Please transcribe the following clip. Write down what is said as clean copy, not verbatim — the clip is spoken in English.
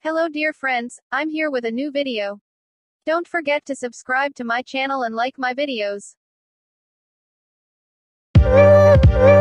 Hello dear friends, I'm here with a new video. Don't forget to subscribe to my channel and like my videos.